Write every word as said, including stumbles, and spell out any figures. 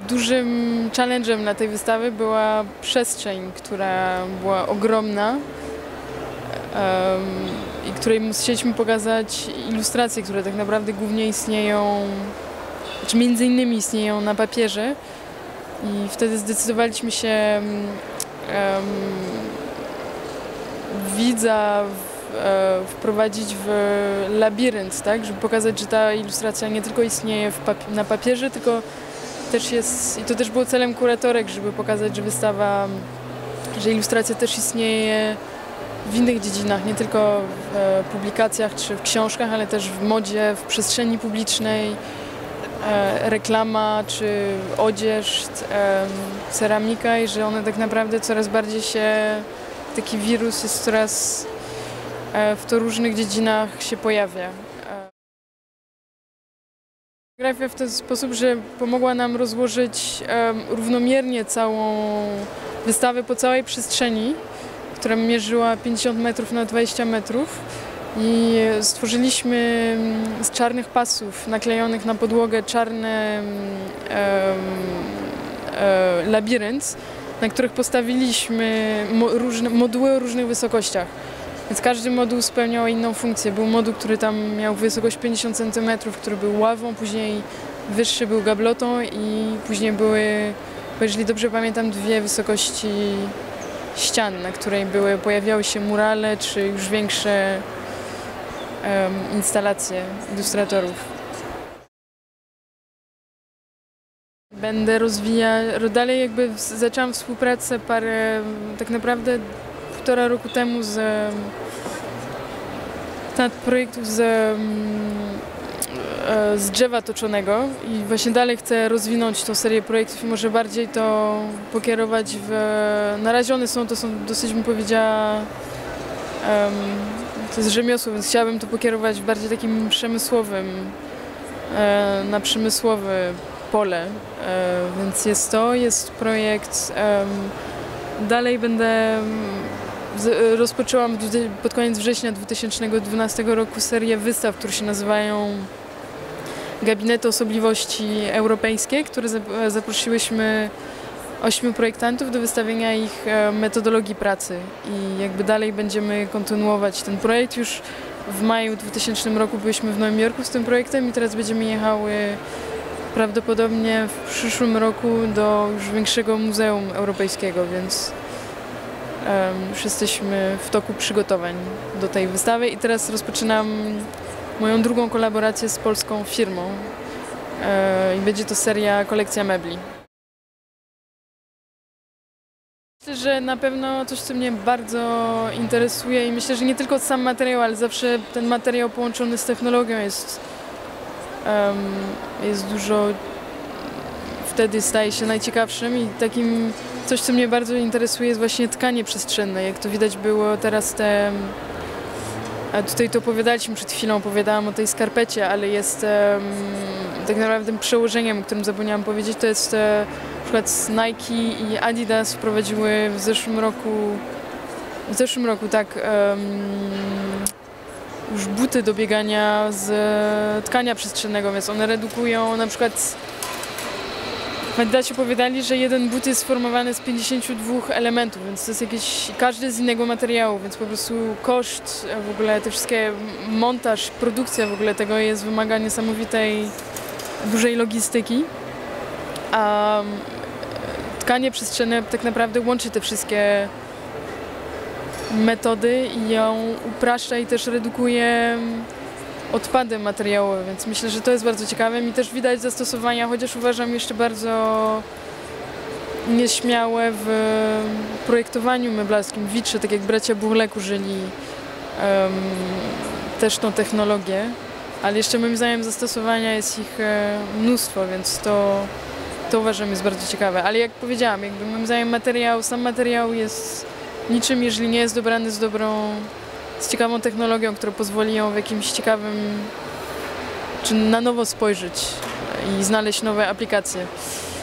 dużym challenge'em na tej wystawie była przestrzeń, która była ogromna um, i której musieliśmy pokazać ilustracje, które tak naprawdę głównie istnieją, czy między innymi istnieją na papierze. I wtedy zdecydowaliśmy się um, widza w, e, wprowadzić w labirynt, tak? Żeby pokazać, że ta ilustracja nie tylko istnieje w papi- na papierze, tylko też jest, i to też było celem kuratorek, żeby pokazać, że wystawa, że ilustracja też istnieje w innych dziedzinach, nie tylko w e, publikacjach czy w książkach, ale też w modzie, w przestrzeni publicznej, e, reklama czy odzież, e, ceramika i że one tak naprawdę coraz bardziej się, taki wirus jest coraz e, w to różnych dziedzinach się pojawia. Fotografia w ten sposób, że pomogła nam rozłożyć um, równomiernie całą wystawę po całej przestrzeni, która mierzyła pięćdziesiąt metrów na dwadzieścia metrów i stworzyliśmy z czarnych pasów naklejonych na podłogę czarny um, um, labirynt, na których postawiliśmy mo różne, moduły o różnych wysokościach. Więc każdy moduł spełniał inną funkcję. Był moduł, który tam miał wysokość pięćdziesiąt centymetrów, który był ławą, później wyższy był gablotą i później były, bo jeżeli dobrze pamiętam, dwie wysokości ścian, na której były, pojawiały się murale czy już większe um, instalacje ilustratorów. Będę rozwijać, dalej jakby zaczęłam współpracę parę, tak naprawdę półtora roku temu z, nad projektów z, z drzewa toczonego i właśnie dalej chcę rozwinąć tą serię projektów i może bardziej to pokierować w... Na razie one są, to są dosyć, bym powiedziała, um, to jest rzemiosło, więc chciałabym to pokierować w bardziej takim przemysłowym, e, na przemysłowe pole, e, więc jest to, jest projekt, um, dalej będę rozpoczęłam pod koniec września dwa tysiące dwunastego roku serię wystaw, które się nazywają Gabinety Osobliwości Europejskie, które zaprosiłyśmy ośmiu projektantów do wystawienia ich metodologii pracy i jakby dalej będziemy kontynuować ten projekt. Już w maju dwutysięcznym roku byliśmy w Nowym Jorku z tym projektem i teraz będziemy jechały prawdopodobnie w przyszłym roku do już większego muzeum europejskiego, więc Um, już jesteśmy w toku przygotowań do tej wystawy i teraz rozpoczynam moją drugą kolaborację z polską firmą e, i będzie to seria Kolekcja Mebli. Myślę, że na pewno coś, co mnie bardzo interesuje i myślę, że nie tylko sam materiał, ale zawsze ten materiał połączony z technologią jest, um, jest dużo, wtedy staje się najciekawszym i takim coś, co mnie bardzo interesuje, jest właśnie tkanie przestrzenne. Jak to widać było teraz te... Tutaj to opowiadaliśmy przed chwilą, opowiadałam o tej skarpecie, ale jest um, tak naprawdę tym przełożeniem, o którym zapomniałam powiedzieć, to jest e, na przykład Nike i Adidas wprowadziły w zeszłym roku, w zeszłym roku tak, um, już buty do biegania z tkania przestrzennego, więc one redukują na przykład. Adidasie opowiadali, że jeden but jest sformowany z pięćdziesięciu dwóch elementów, więc to jest jakieś, każdy z innego materiału, więc po prostu koszt, w ogóle te wszystkie, montaż, produkcja w ogóle tego jest, wymaga niesamowitej, dużej logistyki, a tkanie przestrzenne tak naprawdę łączy te wszystkie metody i ją upraszcza i też redukuje odpady materiałowe, więc myślę, że to jest bardzo ciekawe. Mi też widać zastosowania, chociaż uważam jeszcze bardzo nieśmiałe w projektowaniu meblarskim, w witrze, tak jak bracia Burlek użyli um, też tą technologię, ale jeszcze moim zdaniem zastosowania jest ich e, mnóstwo, więc to, to uważam jest bardzo ciekawe. Ale jak powiedziałam, jakby moim zdaniem materiał, sam materiał jest niczym, jeżeli nie jest dobrany z dobrą, z ciekawą technologią, która pozwoli ją w jakimś ciekawym, czy na nowo spojrzeć i znaleźć nowe aplikacje.